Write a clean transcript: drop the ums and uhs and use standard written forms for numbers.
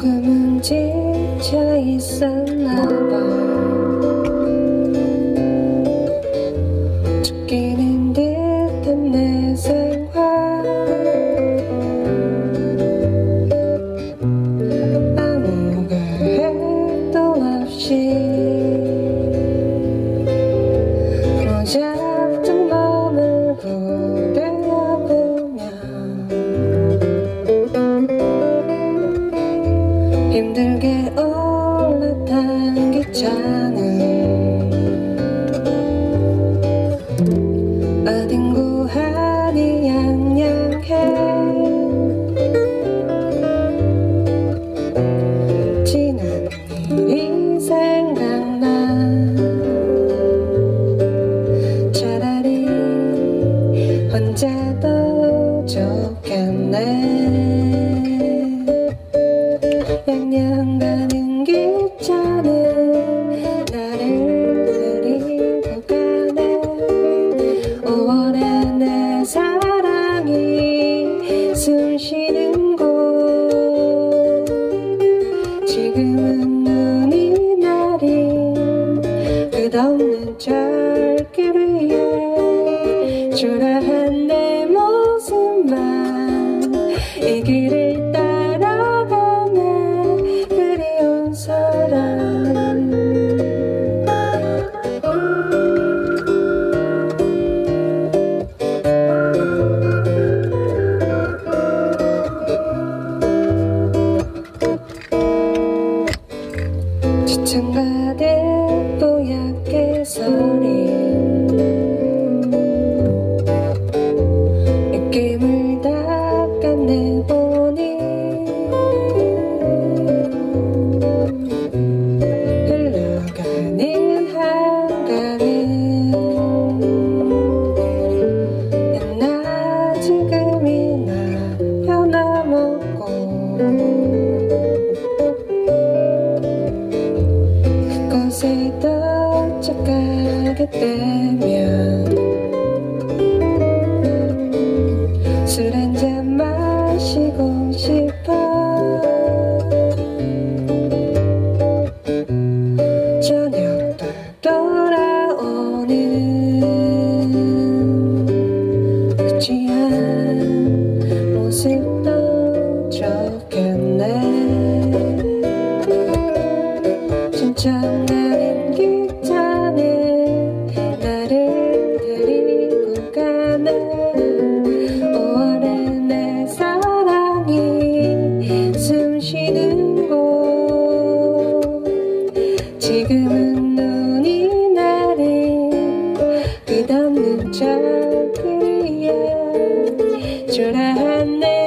조금은 지쳐 있었나 봐. 죽기는 듯한 내 생활, 아무 계획도 없이 무작정 몸을 부려보며 힘들게 올라탄 기차는 어딘 고하니 양양해. 지난 일이 생각나. 차라리 혼자도 좋겠네. 양양 가는 기차는 나를 데리고 가네. 5월에 내 사랑이 숨쉬는 곳, 지금은 눈이 내린 끝없는 철길 위에 초라한 내 모습만 이 길을 따라가네. 그리운 사람, 지창 가득 뽀얗게 서린 입김을 닦아내보니 흘러가는 한강은 옛날 지금이나 변함없고 그곳에 도착하게 되면 술 한잔 마시고 싶어. 저녁 돌아오는 취한 모습도 좋겠네. 진짜 나는 기차는 나를 데리고 가네. 5월에 내 사랑이 숨쉬는 곳, 지금은 눈이 내린 끝없는 철길 위에 초라한 내